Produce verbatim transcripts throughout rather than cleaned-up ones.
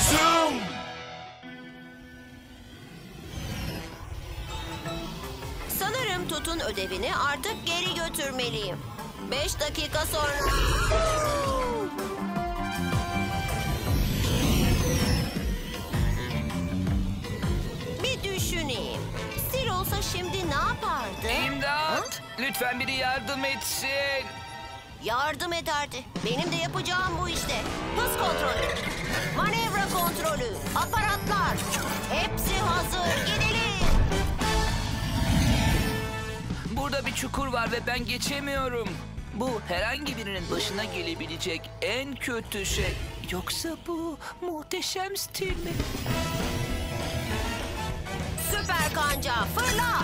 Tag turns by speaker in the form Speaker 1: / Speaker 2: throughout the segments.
Speaker 1: Zoom!
Speaker 2: Sanırım Tut'un ödevini artık geri götürmeliyim. Beş dakika sonra... Bir düşüneyim. Sil olsa şimdi ne yapardı?
Speaker 3: İmdat! Lütfen biri yardım etsin.
Speaker 2: Yardım ederdi. Benim de yapacağım bu işte. Hız kontrolü, manevra kontrolü, aparatlar. Hepsi hazır. Gidelim.
Speaker 3: Burada bir çukur var ve ben geçemiyorum. Bu herhangi birinin başına gelebilecek en kötü şey. Yoksa bu muhteşem stil mi?
Speaker 2: Süper kanca fırla.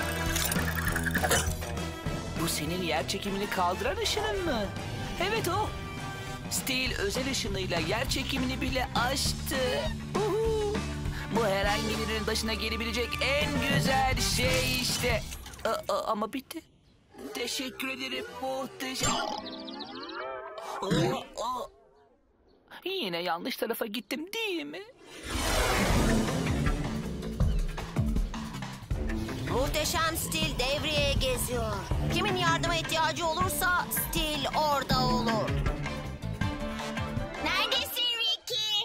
Speaker 3: Bu senin yer çekimini kaldıran ışının mı? Evet o. Steel özel ışınıyla yer çekimini bile aştı. Uhu. Bu herhangi birinin başına gelebilecek en güzel şey işte. A- a- ama bitti. Teşekkür ederim muhteşem. Aa, aa. Yine yanlış tarafa gittim değil mi?
Speaker 2: Muhteşem Stil devreye geziyor. Kimin yardıma ihtiyacı olursa Stil orada olur. Neredesin Ricky?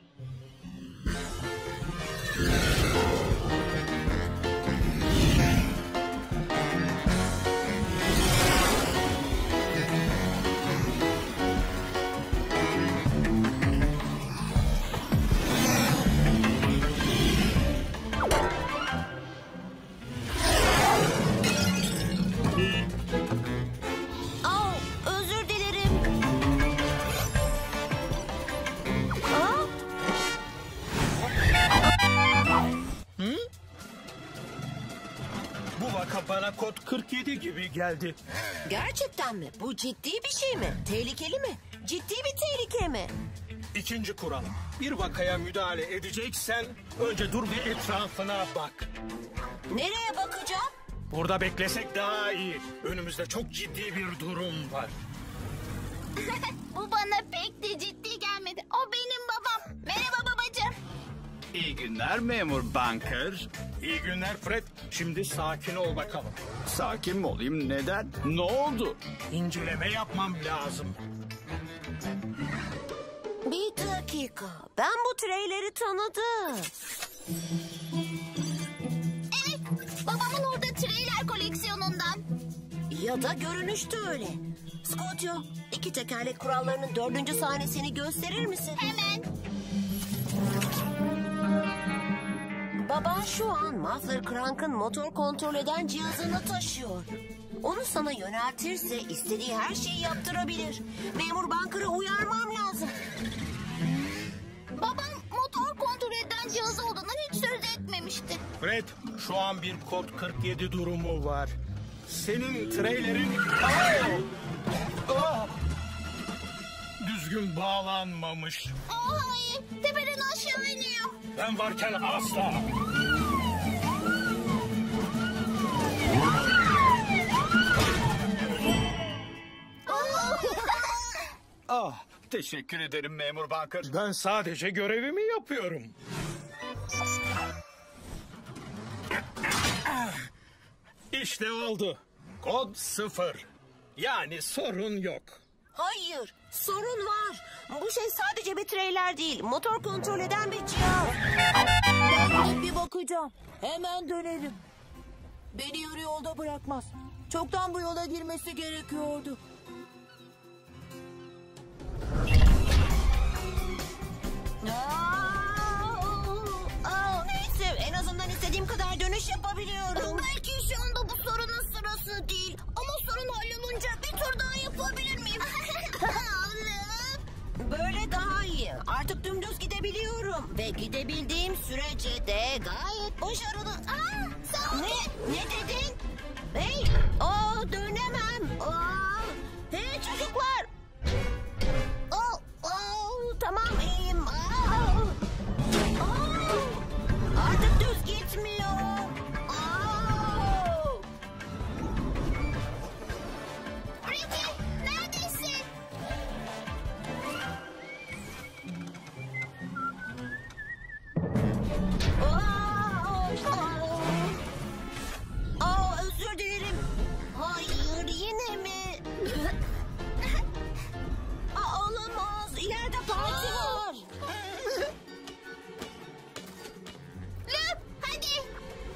Speaker 2: Aa, özür dilerim. Aa,
Speaker 1: Bu vaka bana kod kırk yedi gibi geldi.
Speaker 2: gerçekten mi? Bu ciddi bir şey mi? Tehlikeli mi? Ciddi bir tehlike mi?
Speaker 1: İkinci kural. Bir vakaya müdahale edeceksen önce dur bir etrafına bak.
Speaker 2: Nereye bakacağım?
Speaker 1: Burada beklesek daha iyi. Önümüzde çok ciddi bir durum var.
Speaker 4: Bu bana pek de ciddi gelmedi. O benim babam. Merhaba babacığım.
Speaker 5: İyi günler memur Bunker.
Speaker 1: İyi günler Fred. Şimdi sakin ol bakalım.
Speaker 5: Sakin mi olayım? Neden? Ne oldu?
Speaker 1: İnceleme yapmam lazım.
Speaker 2: Bir dakika. Ben bu treyleri tanıdım.
Speaker 4: Evet, babamın orada trailer koleksiyonundan.
Speaker 2: Ya da görünüşte öyle. Scottio, iki tekerlek kurallarının dördüncü sahnesini gösterir misin?
Speaker 4: Hemen.
Speaker 2: Baban şu an Muffler Crank'ın motor kontrol eden cihazını taşıyor. Onu sana yöneltirse istediği her şeyi yaptırabilir. Memur Bunker'ı uyarmam lazım.
Speaker 4: Babam motor kontrol eden cihaz olduğundan hiç söz etmemişti.
Speaker 1: Fred, şu an bir kod kırk yedi durumu var. Senin trailerin... Aa! Aa! Düzgün bağlanmamış.
Speaker 4: Aa hayır, tepeden aşağı iniyor.
Speaker 1: Ben varken asla.
Speaker 5: Ah, teşekkür ederim memur Bunker.
Speaker 1: Ben sadece görevimi yapıyorum. İşte oldu. Kod sıfır. Yani sorun yok.
Speaker 2: Hayır, sorun var. Bu şey sadece bir treyler değil, motor kontrol eden bir cihaz.
Speaker 6: Ben gidip bir bakacağım. Hemen dönerim. Beni yarı yolda bırakmaz. Çoktan bu yola girmesi gerekiyordu.
Speaker 2: Aa, aa, neyse, en azından istediğim kadar dönüş yapabiliyorum.
Speaker 4: Belki şu anda bu sorunun sırası değil. Ama sorun hallolunca bir tur daha yapabilir miyim?
Speaker 2: Böyle daha iyi. Artık dümdüz gidebiliyorum. Ve gidebildiğim sürece de gayet başarılı.
Speaker 4: Aa, sağ ol.
Speaker 2: Ne? Ne dedin? Hey, aa, dönemem. Aa, hey çocuklar. Aa, aa, tamam iyiyim. Aa, aa, artık düz gitmiyor. Aa.
Speaker 4: Ricky, neredesin?
Speaker 2: Aa, özür dilerim. Hayır, yine mi? Aa, olamaz. İleride parti var.
Speaker 4: Lup, hadi.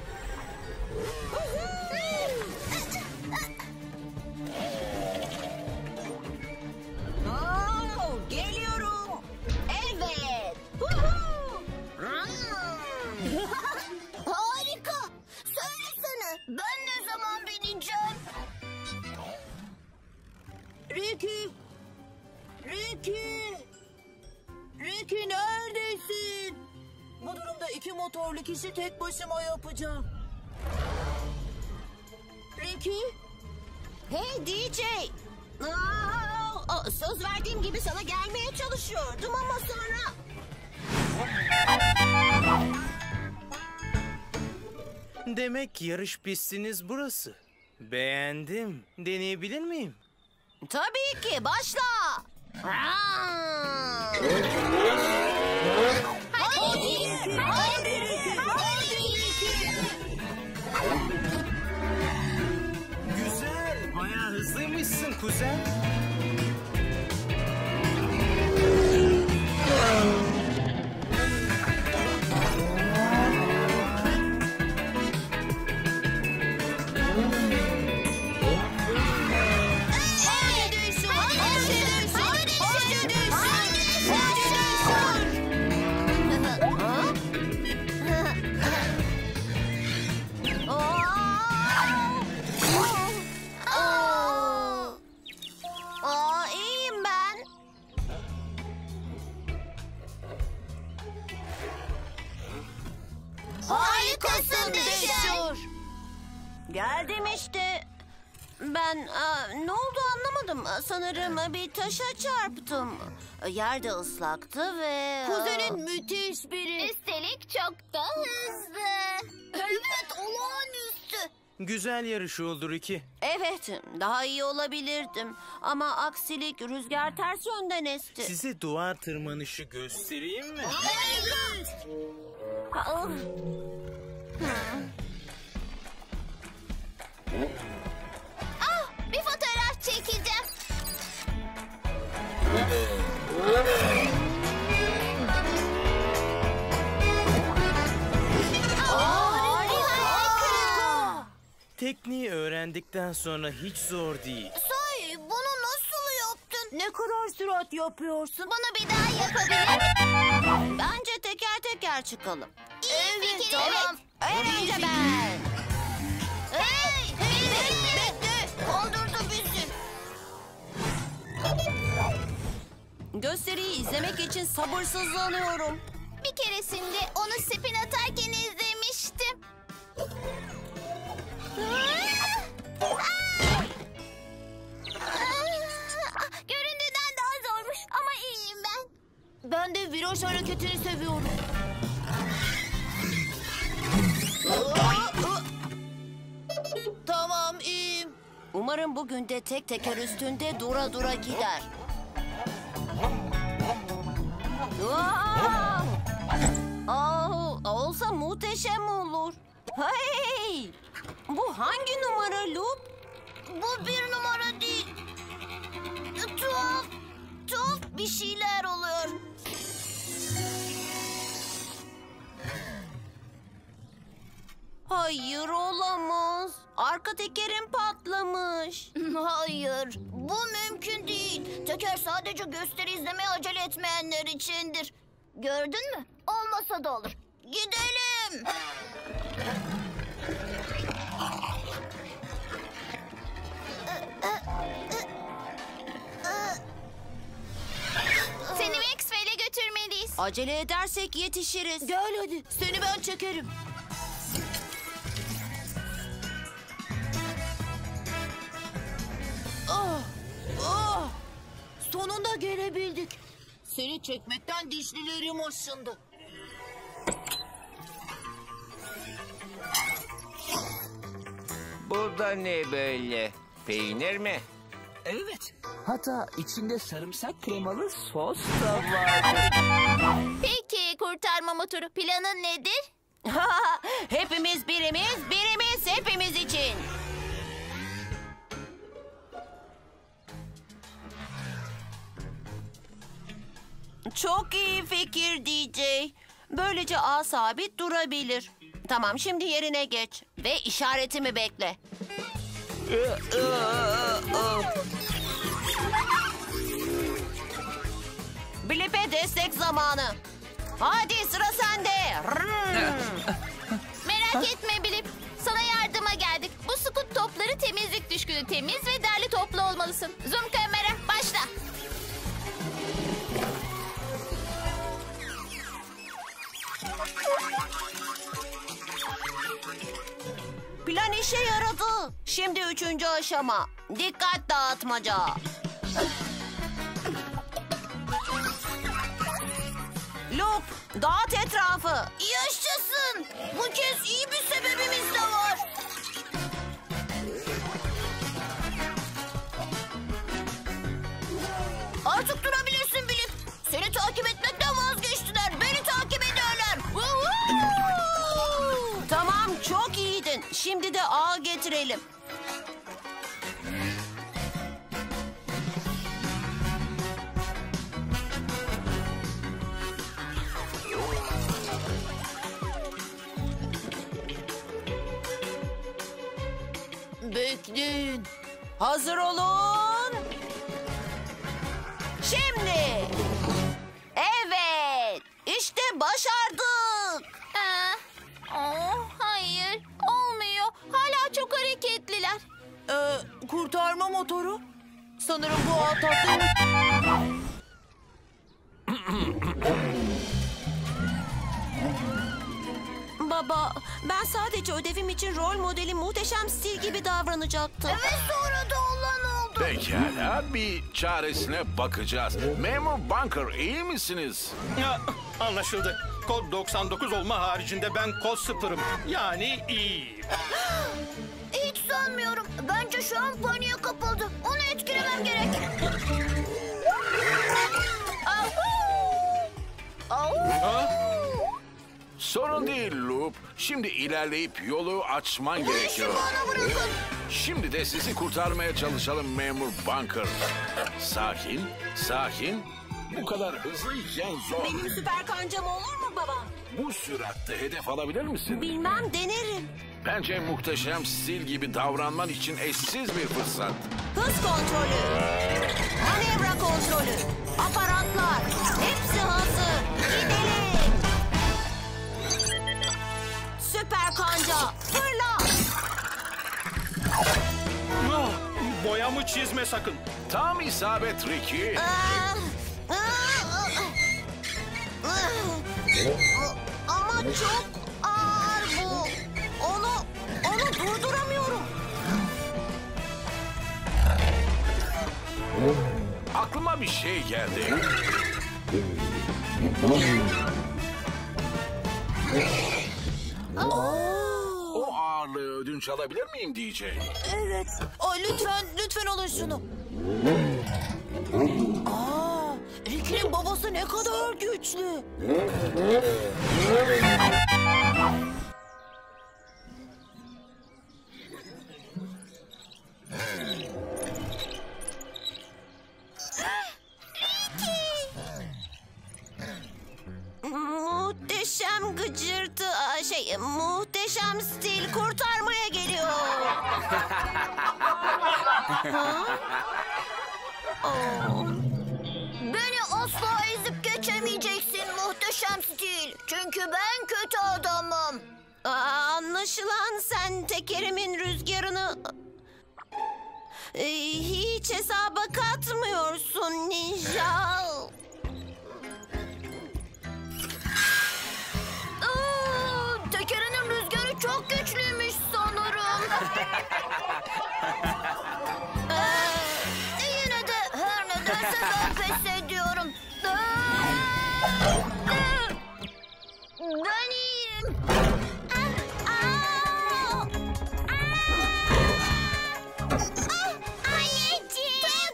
Speaker 2: Aa, geliyorum. Evet. Huhu.
Speaker 4: Harika. Söylesene. Ben ne zaman bineceğim?
Speaker 6: Ricky! Ricky! Ricky neredesin? Bu durumda iki motorlu kişi tek başıma yapacağım. Ricky?
Speaker 2: Hey D J. Aa, aa, söz verdiğim gibi sana gelmeye çalışıyordum ama sonra...
Speaker 1: Demek yarış pistiniz burası. Beğendim. Deneyebilir miyim?
Speaker 2: Tabii ki, başla. Aa!
Speaker 4: Hadi. Hadi.
Speaker 1: Güzel. Bayağı hızlıymışsın kuzen.
Speaker 2: Aa, iyiyim ben.
Speaker 4: Harikasın Deşur.
Speaker 2: Geldim işte. Ben aa, ne oldu anlamadım. Sanırım bir taşa çarptım. Yer de ıslaktı ve...
Speaker 6: Kuzenin müthiş biri.
Speaker 4: Üstelik çok da hızlı. Evet, olağanüstü.
Speaker 1: Güzel yarış oldu Ricky.
Speaker 2: Evet, daha iyi olabilirdim. Ama aksilik, rüzgar ters yönden esti.
Speaker 1: Size duvar tırmanışı göstereyim mi?
Speaker 2: Ah,
Speaker 4: Ah, bir fotoğraf çekeceğim.
Speaker 2: harika.
Speaker 1: Tekniği öğrendikten sonra hiç zor değil.
Speaker 4: Sahi bunu nasıl yaptın?
Speaker 6: Ne kadar sürat yapıyorsun?
Speaker 4: Bunu bir daha yapabilir miyim?
Speaker 2: Bence teker teker çıkalım.
Speaker 4: İyi fikir.
Speaker 2: Tamam. En önce ben.
Speaker 4: Hey, bekle, bekle. Kondurdu bizi.
Speaker 2: Gösteriyi izlemek için sabırsızlanıyorum.
Speaker 4: Bir keresinde onu spin atarken izlemiştim. Göründüğünden daha zormuş ama iyiyim ben.
Speaker 6: Ben de viraj hareketini seviyorum. Tamam, iyiyim.
Speaker 2: Umarım bugün de tek teker üstünde dura dura gider. Aa! Aa, olsa muhteşem olur. Hey! Bu hangi numara Lup?
Speaker 4: Bu bir numara değil. Tuhaf, tuhaf bir şeyler oluyor.
Speaker 2: Hayır, olamaz. Arka tekerim patlamış.
Speaker 4: Hayır, bu mümkün değil. Teker sadece gösteri izlemeye acele etmeyenler içindir. Gördün mü? Olmasa da olur. Gidelim. Seni Maxwell'e götürmeliyiz.
Speaker 2: Acele edersek yetişiriz.
Speaker 6: Gel hadi, seni ben çekerim. Ah, ah. Sonunda gelebildik. Seni çekmekten dişlilerim aşındı.
Speaker 7: Bu da ne böyle? Peynir mi?
Speaker 3: Evet. Hatta içinde sarımsak kremalı sos da var.
Speaker 4: Peki kurtarma motoru planın nedir?
Speaker 2: Hepimiz birimiz, birimiz hepimiz için. Çok iyi fikir D J. Böylece ağ sabit durabilir. Tamam, şimdi yerine geç ve işaretimi bekle. Blip'e destek zamanı. Hadi sıra sende.
Speaker 4: Merak etme Blip. Sana yardıma geldik. Bu scoot topları temizlik düşkünü, temiz ve derli toplu olmalısın. Zoom kamera başla.
Speaker 2: Plan işe yaradı. Şimdi üçüncü aşama. Dikkat dağıtmaca. Loop, dağıt etrafı.
Speaker 4: Yaşasın. Bu kez iyi bir sebebimiz de var. Artık durabilirsin Blip. Seni takip etmekten vazgeçtiler. Beni takip ediyorlar.
Speaker 2: Tamam, çok iyiydin. Şimdi de ağ getirelim.
Speaker 6: Bekleyin.
Speaker 2: Hazır olun. Şimdi. Evet. İşte başardık.
Speaker 4: Aa, oh, hayır. Olmuyor. Hala çok hareketliler.
Speaker 6: Ee, kurtarma motoru. Sanırım bu ağ tatlı.
Speaker 2: Baba, ben sadece ödevim için rol modeli muhteşem stil gibi davranacaktım.
Speaker 4: Ve sonra da olan oldu.
Speaker 7: Pekala, bir çaresine bakacağız. Memur Bunker, iyi misiniz?
Speaker 1: Ya, anlaşıldı. Kod doksan dokuz olma haricinde ben kod sıfırım. Yani iyi.
Speaker 4: Hiç sanmıyorum. Bence şu an paniğe kapıldı. Onu etkilemem gerek. Ahu! Ahu!
Speaker 7: Sorun değil Loop. Şimdi ilerleyip yolu açman gerekiyor.
Speaker 4: bana bırakın.
Speaker 7: Şimdi de sizi kurtarmaya çalışalım Memur Bunker. Sakin, sakin. Bu kadar hızlıyken zor.
Speaker 2: Benim süper kancam olur mu baba?
Speaker 7: Bu süratte hedef alabilir misin?
Speaker 2: Bilmem, denerim.
Speaker 7: Bence muhteşem stil gibi davranman için eşsiz bir fırsat.
Speaker 2: Hız kontrolü, manevra kontrolü, aparatlar, hepsi hazır. Gidelim. Süper kanca, fırla.
Speaker 1: Ah, boyamı çizme sakın.
Speaker 7: Tam isabet Ricky.
Speaker 2: Ah, ah, ah, ah. Ama çok ağır bu. Onu, onu durduramıyorum.
Speaker 7: Aklıma bir şey geldi. O ağırlığı ödünç alabilir miyim D J?
Speaker 6: Evet. Ay, lütfen, lütfen alın şunu. Aa, Ricky'nin babası ne kadar güçlü.
Speaker 2: Muhteşem gıcırtı, aa, şey, muhteşem stil kurtarmaya geliyor. Ha? Oh.
Speaker 4: Beni asla ezip geçemeyeceksin muhteşem stil. Çünkü ben kötü adamım.
Speaker 2: Aa, anlaşılan sen tekerimin rüzgarını e, hiç hesaba katmıyorsun ninja.
Speaker 4: Aa, tekerinin rüzgarı çok güçlüymüş sanırım. Ee, yine de her nedense ben pes ediyorum. Aa, aa, ben iyiyim. Aa, aa, aa. Ah, anneciğim.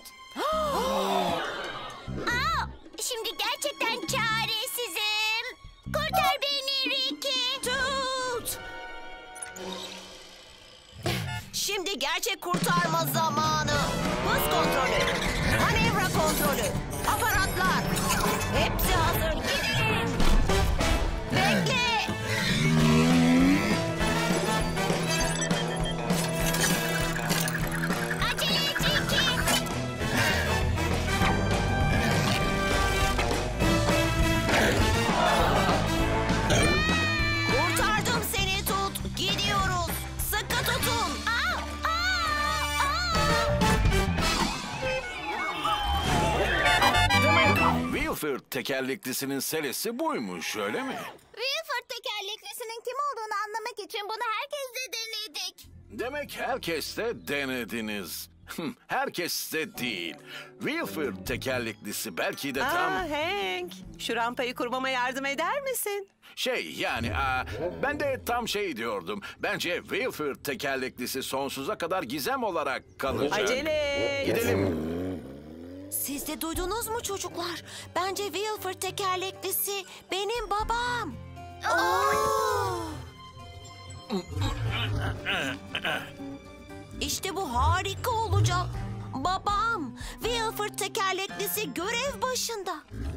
Speaker 2: Şimdi gerçek kurtarma zamanı. Hız kontrolü, manevra kontrolü, aparatlar. Hepsi hazır. Gidelim. Bekle.
Speaker 4: Acele et Ricky.
Speaker 2: Kurtardım seni Tut. Gidiyoruz. Sıkı tutun.
Speaker 4: Aa, aa, aa.
Speaker 7: Demek Wilford tekerleklisinin selesi buymuş, öyle mi?
Speaker 4: Wilford tekerleklisinin kim olduğunu anlamak için bunu herkesle denedik.
Speaker 7: Demek herkes de denediniz. Herkes de değil. Wilford tekerleklisi belki de tam...
Speaker 8: Aa Hank, şu rampayı kurmama yardım eder misin?
Speaker 7: Şey yani aa, ben de tam şey diyordum. Bence Wilford tekerleklisi sonsuza kadar gizem olarak kalacak.
Speaker 8: Acele et.
Speaker 7: Gidelim.
Speaker 2: Siz de duydunuz mu çocuklar? Bence Wilford tekerleklisi benim babam. İşte bu harika olacak. Babam, Wilford tekerleklisi görev başında.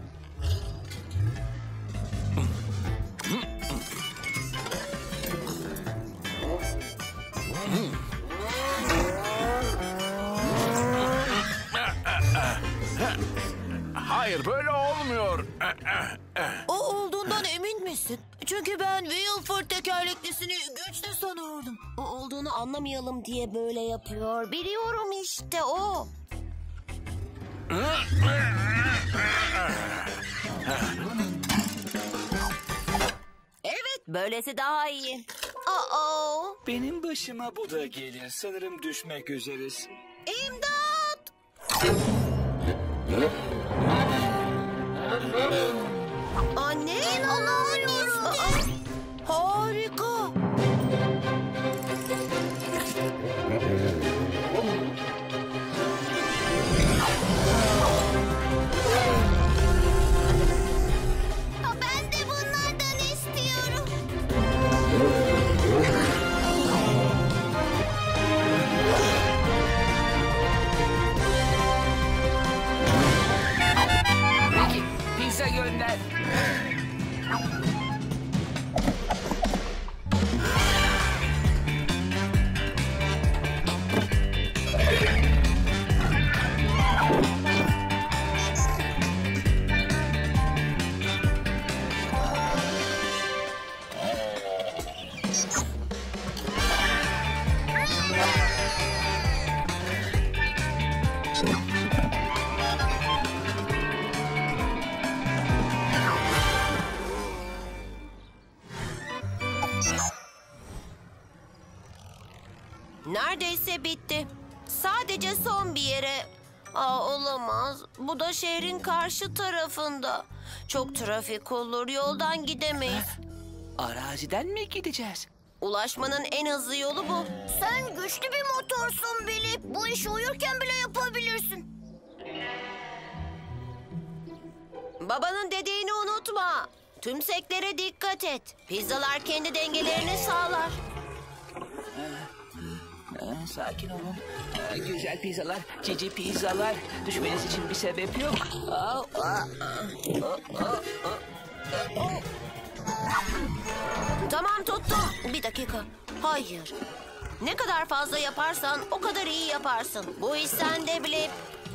Speaker 7: Hayır, böyle olmuyor.
Speaker 6: O olduğundan emin misin? Çünkü ben Wilford tekerleklisini güçlü sanıyordum.
Speaker 2: O olduğunu anlamayalım diye böyle yapıyor. Biliyorum işte o. Evet, böylesi daha iyi. Aa,
Speaker 5: Benim başıma bu da gelir. Sanırım düşmek üzeriz.
Speaker 2: İmdat! Anne, inanamıyorum.
Speaker 6: Harika.
Speaker 4: Ha, ben de bunlardan istiyorum.
Speaker 3: Peki, pizza gönder.
Speaker 2: Neredeyse bitti. Sadece son bir yere. Aa, olamaz. Bu da şehrin karşı tarafında. Çok trafik olur. Yoldan gidemeyiz.
Speaker 3: Araziden mi gideceğiz?
Speaker 2: Ulaşmanın en hızlı yolu bu.
Speaker 4: Sen güçlü bir motorsun Billy. Bu işi uyurken bile yapabilirsin.
Speaker 2: Babanın dediğini unutma. Tümseklere dikkat et. Pizzalar kendi dengelerini sağlar.
Speaker 3: Ee, sakin olun. Ee, güzel pizzalar, cici pizzalar. Düşmeniz için bir sebep yok. Aa, aa,
Speaker 2: Tamam, tuttum. Bir dakika. Hayır. Ne kadar fazla yaparsan o kadar iyi yaparsın. Bu iş sende bile.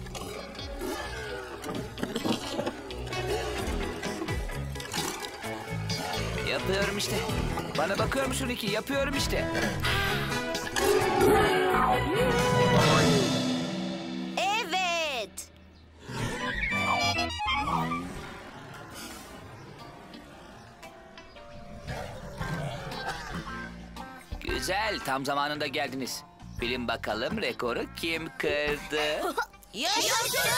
Speaker 3: yapıyorum işte. Bana bakıyor musun Ricky? Yapıyorum işte.
Speaker 2: Evet.
Speaker 3: Güzel, tam zamanında geldiniz. Bilin bakalım rekoru kim kırdı?
Speaker 4: Yaşasın!